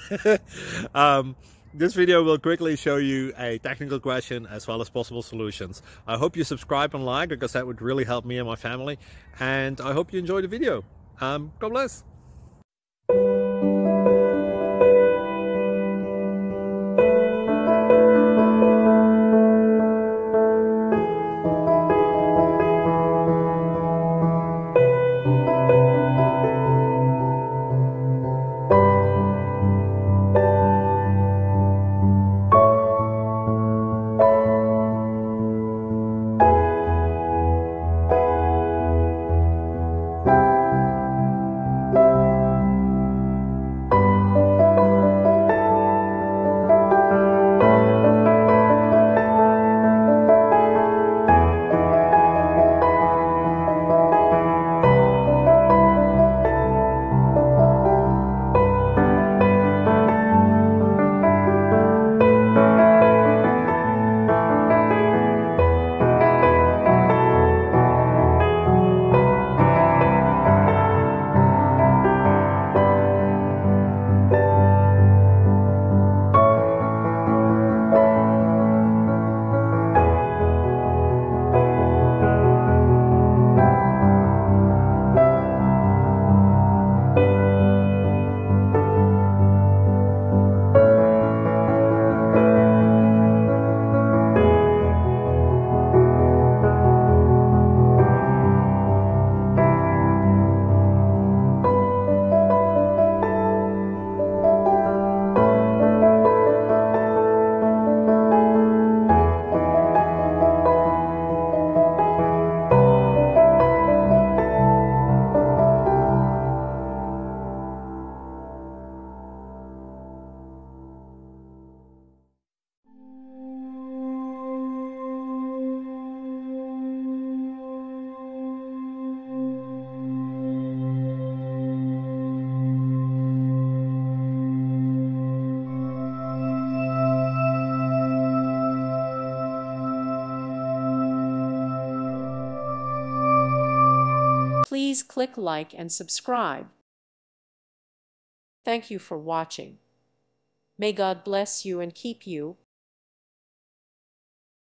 This video will quickly show you a technical question as well as possible solutions. I hope you subscribe and like, because that would really help me and my family. And I hope you enjoy the video. God bless. Please click like and subscribe. Thank you for watching. May God bless you and keep you.